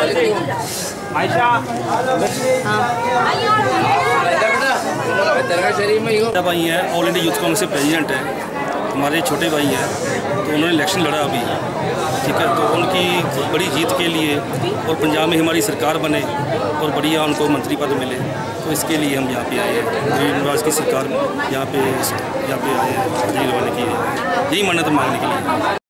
भाई हैं, all India youth Congress के प्रेसिडेंट हैं, हमारे छोटे भाई हैं, तो उन्होंने इलेक्शन लड़ा अभी, ठीक है। तो उनकी बड़ी जीत के लिए और पंजाब में हमारी सरकार बने और बढ़िया उनको मंत्री पद मिले, तो इसके लिए हम यहाँ पे आए हैं। गरीब नवाज की सरकार यहाँ पे आए हैं, हाजिरी लगवाने की, यही मन्नत मांगने के लिए।